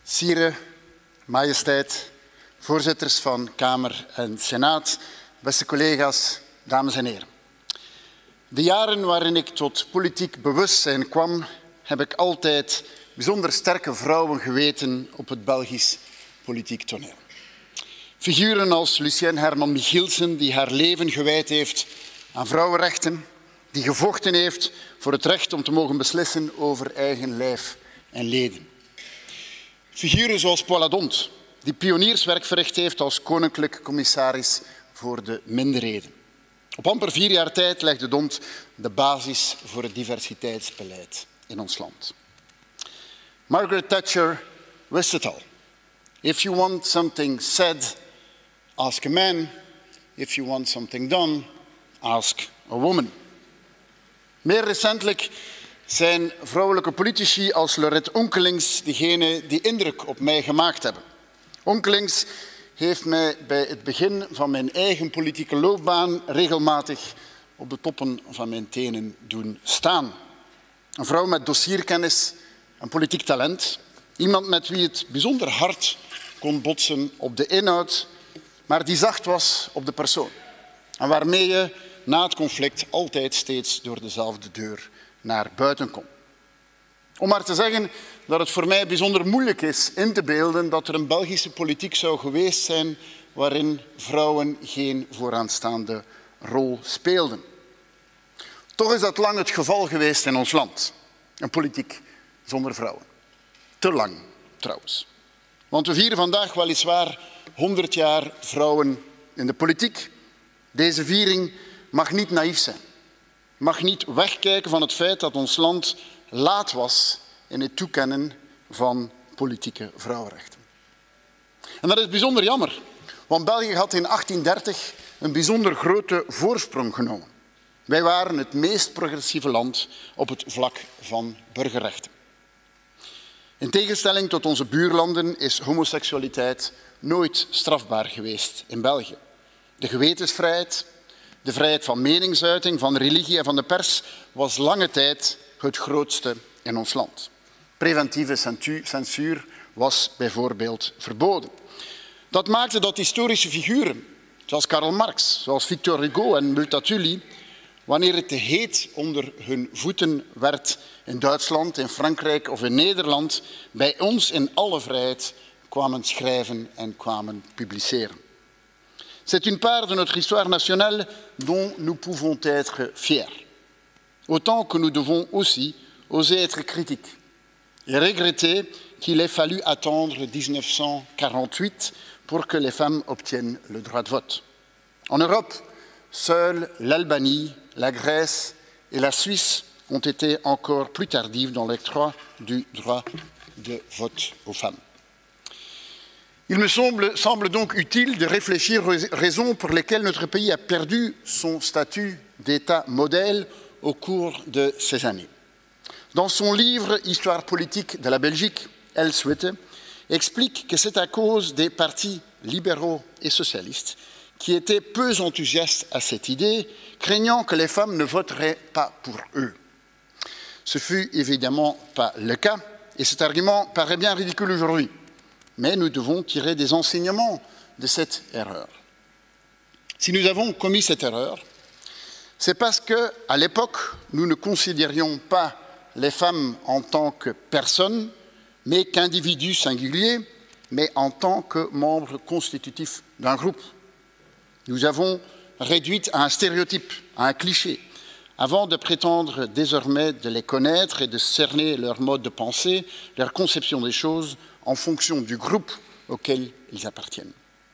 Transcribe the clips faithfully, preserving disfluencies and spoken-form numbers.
Sire, majesteit, voorzitters van Kamer en Senaat, beste collega's, dames en heren. De jaren waarin ik tot politiek bewustzijn kwam, heb ik altijd bijzonder sterke vrouwen geweten op het Belgisch politiek toneel. Figuren als Lucienne Herman Michielsen, die haar leven gewijd heeft aan vrouwenrechten, die gevochten heeft voor het recht om te mogen beslissen over eigen lijf en leden. Figuren zoals Paula D'Hondt, die pionierswerk verricht heeft als koninklijk commissaris voor de minderheden. Op amper vier jaar tijd legde D'Hondt de basis voor het diversiteitsbeleid in ons land. Margaret Thatcher wist het al. If you want something said, ask a man. If you want something done, ask a woman. Meer recentelijk zijn vrouwelijke politici als Lorette Onkelings degene die indruk op mij gemaakt hebben. Onkelings heeft mij bij het begin van mijn eigen politieke loopbaan regelmatig op de toppen van mijn tenen doen staan. Een vrouw met dossierkennis en politiek talent. Iemand met wie het bijzonder hard kon botsen op de inhoud, maar die zacht was op de persoon. En waarmee je na het conflict altijd steeds door dezelfde deur naar buiten kon. Om maar te zeggen dat het voor mij bijzonder moeilijk is in te beelden dat er een Belgische politiek zou geweest zijn waarin vrouwen geen vooraanstaande rol speelden. Toch is dat lang het geval geweest in ons land. Een politiek zonder vrouwen. Te lang trouwens. Want we vieren vandaag weliswaar honderd jaar vrouwen in de politiek. Deze viering mag niet naïef zijn. Mag niet wegkijken van het feit dat ons land laat was in het toekennen van politieke vrouwenrechten. En dat is bijzonder jammer, want België had in achttien dertig een bijzonder grote voorsprong genomen. Wij waren het meest progressieve land op het vlak van burgerrechten. In tegenstelling tot onze buurlanden is homoseksualiteit nooit strafbaar geweest in België. De gewetensvrijheid, de vrijheid van meningsuiting, van religie en van de pers was lange tijd het grootste in ons land. Preventieve censuur was bijvoorbeeld verboden. Dat maakte dat historische figuren, zoals Karl Marx, zoals Victor Hugo en Multatuli, wanneer het te heet onder hun voeten werd in Duitsland, in Frankrijk of in Nederland, bij ons in alle vrijheid kwamen schrijven en kwamen publiceren. C'est une part de notre histoire nationale dont nous pouvons être fiers. Autant que nous devons aussi oser être critiques et regretter qu'il ait fallu attendre dix-neuf cent quarante-huit pour que les femmes obtiennent le droit de vote. En Europe, seules l'Albanie, la Grèce et la Suisse ont été encore plus tardives dans l'octroi du droit de vote aux femmes. Il me semble, semble donc utile de réfléchir aux raisons pour lesquelles notre pays a perdu son statut d'État modèle au cours de ces années. Dans son livre « Histoire politique de la Belgique », Elle Switte explique que c'est à cause des partis libéraux et socialistes qui étaient peu enthousiastes à cette idée, craignant que les femmes ne voteraient pas pour eux. Ce fut évidemment pas le cas, et cet argument paraît bien ridicule aujourd'hui. Mais nous devons tirer des enseignements de cette erreur. Si nous avons commis cette erreur, c'est parce qu'à l'époque, nous ne considérions pas les femmes en tant que personnes, mais qu'individus singuliers, mais en tant que membres constitutifs d'un groupe. Nous avons réduit à un stéréotype, à un cliché, avant de prétendre désormais de les connaître et de cerner leur mode de pensée, leur conception des choses, en fonction du groupe auquel ils appartiennent.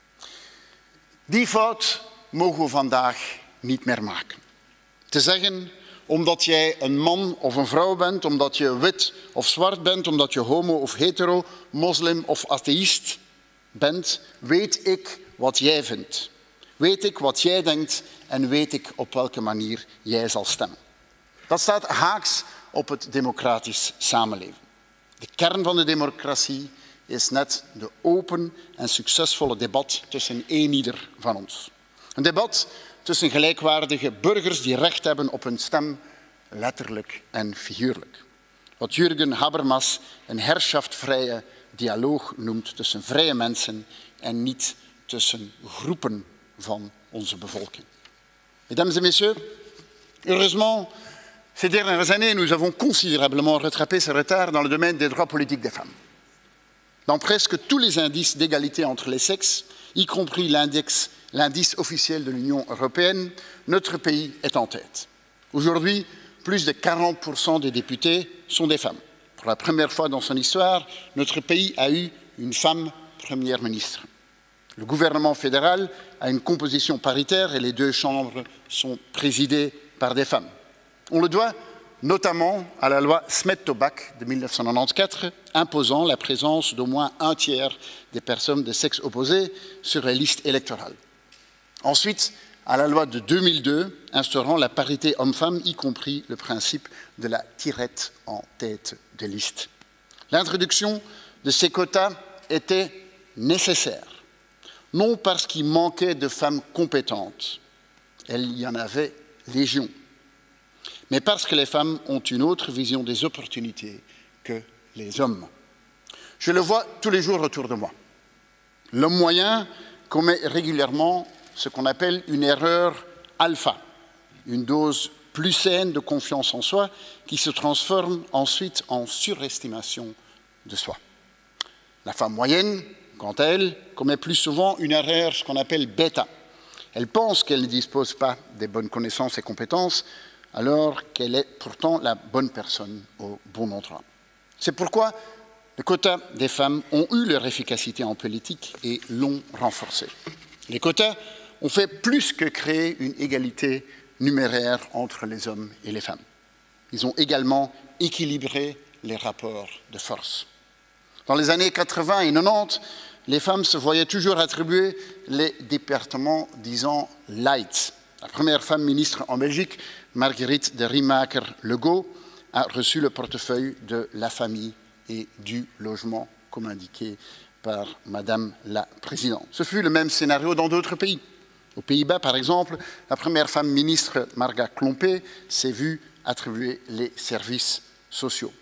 Die fout mogen we vandaag niet meer maken. Te zeggen, omdat jij een man of een vrouw bent, omdat je wit of zwart bent, omdat je homo of hetero, moslim of atheïst bent, weet ik wat jij vindt. Weet ik wat jij denkt en weet ik op welke manier jij zal stemmen. Dat staat haaks op het democratisch samenleven. De kern van de democratie is net de open en succesvolle debat tussen eenieder van ons. Een debat tussen gelijkwaardige burgers die recht hebben op hun stem, letterlijk en figuurlijk. Wat Jürgen Habermas een herrschaftvrije dialoog noemt tussen vrije mensen en niet tussen groepen van onze bevolking. Mesdames et messieurs, heureusement, ces dernières années, nous avons considérablement rattrapé ce retard dans le domaine des droits politiques des femmes. Dans presque tous les indices d'égalité entre les sexes, y compris l'indice, l'indice officiel de l'Union européenne, notre pays est en tête. Aujourd'hui, plus de quarante pour cent des députés sont des femmes. Pour la première fois dans son histoire, notre pays a eu une femme première ministre. Le gouvernement fédéral a une composition paritaire et les deux chambres sont présidées par des femmes. On le doit notamment à la loi Smet-Tobak de mille neuf cent quatre-vingt-quatorze, imposant la présence d'au moins un tiers des personnes de sexe opposé sur les listes électorales. Ensuite, à la loi de deux mille deux, instaurant la parité homme-femme, y compris le principe de la tirette en tête de liste. L'introduction de ces quotas était nécessaire, non parce qu'il manquait de femmes compétentes, il y en avait légion, mais parce que les femmes ont une autre vision des opportunités que les hommes. Je le vois tous les jours autour de moi. L'homme moyen commet régulièrement ce qu'on appelle une erreur alpha, une dose plus saine de confiance en soi qui se transforme ensuite en surestimation de soi. La femme moyenne, quant à elle, commet plus souvent une erreur, ce qu'on appelle bêta. Elle pense qu'elle ne dispose pas des bonnes connaissances et compétences, alors qu'elle est pourtant la bonne personne au bon endroit. C'est pourquoi les quotas des femmes ont eu leur efficacité en politique et l'ont renforcée. Les quotas ont fait plus que créer une égalité numéraire entre les hommes et les femmes. Ils ont également équilibré les rapports de force. Dans les années quatre-vingt et quatre-vingt-dix, les femmes se voyaient toujours attribuer les départements, disons, light. La première femme ministre en Belgique, Marguerite de Riemakers-Legault, a reçu le portefeuille de la famille et du logement, comme indiqué par Madame la Présidente. Ce fut le même scénario dans d'autres pays. Aux Pays-Bas, par exemple, la première femme ministre, Marga Klompé, s'est vue attribuer les services sociaux.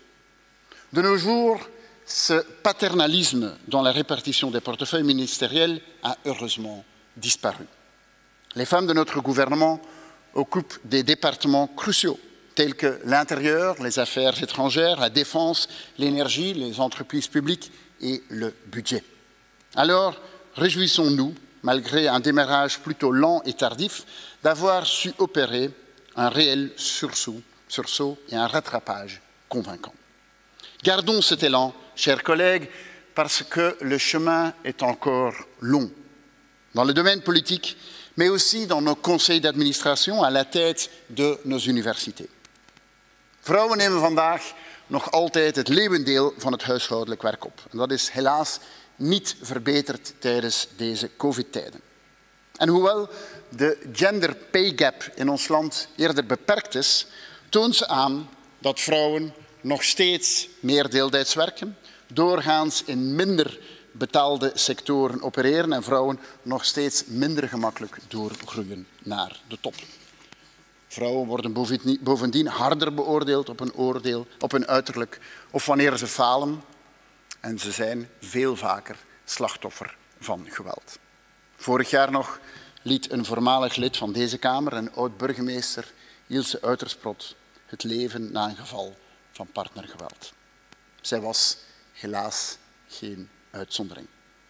De nos jours, ce paternalisme dans la répartition des portefeuilles ministériels a heureusement disparu. Les femmes de notre gouvernement occupent des départements cruciaux, tels que l'intérieur, les affaires étrangères, la défense, l'énergie, les entreprises publiques et le budget. Alors, réjouissons-nous, malgré un démarrage plutôt lent et tardif, d'avoir su opérer un réel sursaut, sursaut et un rattrapage convaincant. Gardons cet élan, chers collègues, parce que le chemin est encore long. Dans le domaine politique, mais aussi dans nos conseils d'administration à la tête de nos universités. Vrouwen nemen vandaag nog altijd het leeuwendeel van het huishoudelijk werk op. En dat is helaas niet verbeterd tijdens deze COVID-tijden. En hoewel de gender pay gap in ons land eerder beperkt is, toont ze aan dat vrouwen nog steeds meer deeltijds werken, doorgaans in minder betaalde sectoren opereren en vrouwen nog steeds minder gemakkelijk doorgroeien naar de top. Vrouwen worden bovendien harder beoordeeld op hun, oordeel, op hun uiterlijk of wanneer ze falen en ze zijn veel vaker slachtoffer van geweld. Vorig jaar nog liet een voormalig lid van deze Kamer en oud-burgemeester Ilse Uitersprot het leven na een geval van partnergeweld. Zij was helaas geen uitzondering.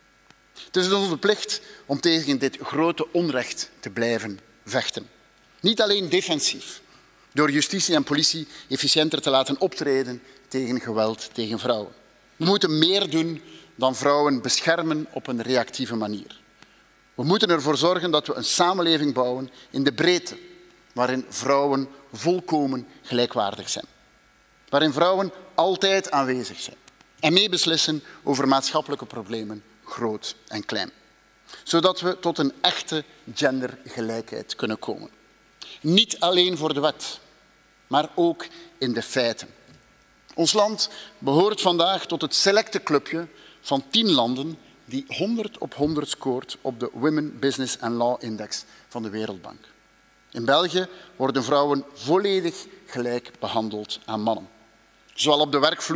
Het is onze plicht om tegen dit grote onrecht te blijven vechten. Niet alleen defensief, door justitie en politie efficiënter te laten optreden tegen geweld tegen vrouwen. We moeten meer doen dan vrouwen beschermen op een reactieve manier. We moeten ervoor zorgen dat we een samenleving bouwen in de breedte, waarin vrouwen volkomen gelijkwaardig zijn. Waarin vrouwen altijd aanwezig zijn en meebeslissen over maatschappelijke problemen, groot en klein. Zodat we tot een echte gendergelijkheid kunnen komen. Niet alleen voor de wet, maar ook in de feiten. Ons land behoort vandaag tot het selecte clubje van tien landen die honderd op honderd scoort op de Women Business and Law Index van de Wereldbank. In België worden vrouwen volledig gelijk behandeld aan mannen. Zowel op de werkvloer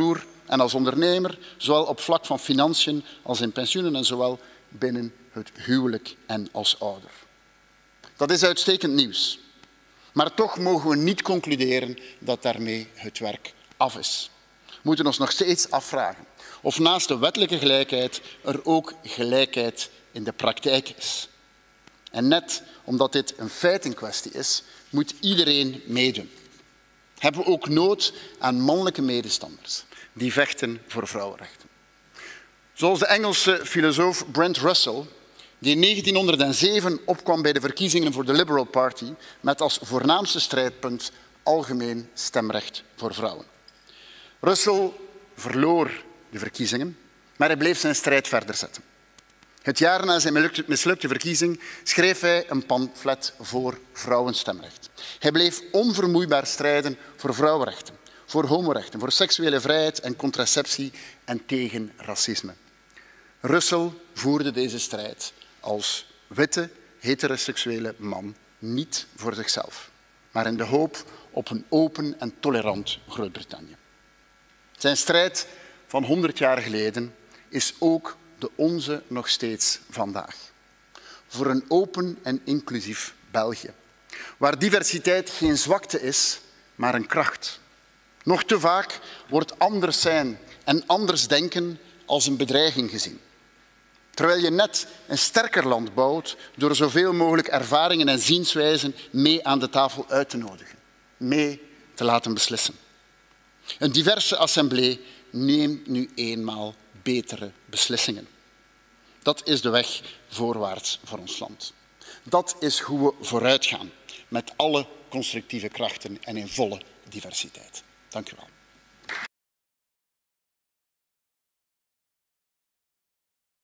en als ondernemer, zowel op vlak van financiën als in pensioenen en zowel binnen het huwelijk en als ouder. Dat is uitstekend nieuws. Maar toch mogen we niet concluderen dat daarmee het werk af is. We moeten ons nog steeds afvragen of naast de wettelijke gelijkheid er ook gelijkheid in de praktijk is. En net omdat dit een feit in kwestie is, moet iedereen meedoen. Hebben we ook nood aan mannelijke medestanders die vechten voor vrouwenrechten. Zoals de Engelse filosoof Brent Russell, die in negentienhonderdzeven opkwam bij de verkiezingen voor de Liberal Party met als voornaamste strijdpunt algemeen stemrecht voor vrouwen. Russell verloor de verkiezingen, maar hij bleef zijn strijd verder zetten. Het jaar na zijn mislukte verkiezing schreef hij een pamflet voor vrouwenstemrecht. Hij bleef onvermoeibaar strijden voor vrouwenrechten, voor homorechten, voor seksuele vrijheid en contraceptie en tegen racisme. Russell voerde deze strijd als witte, heteroseksuele man niet voor zichzelf, maar in de hoop op een open en tolerant Groot-Brittannië. Zijn strijd van honderd jaar geleden is ook de onze nog steeds vandaag. Voor een open en inclusief België, waar diversiteit geen zwakte is, maar een kracht. Nog te vaak wordt anders zijn en anders denken als een bedreiging gezien. Terwijl je net een sterker land bouwt door zoveel mogelijk ervaringen en zienswijzen mee aan de tafel uit te nodigen, mee te laten beslissen. Een diverse assemblée neemt nu eenmaal betere beslissingen. Dat is de weg voorwaarts voor ons land. Dat is hoe we vooruit gaan, met alle constructieve krachten en in volle diversiteit. Dank u wel.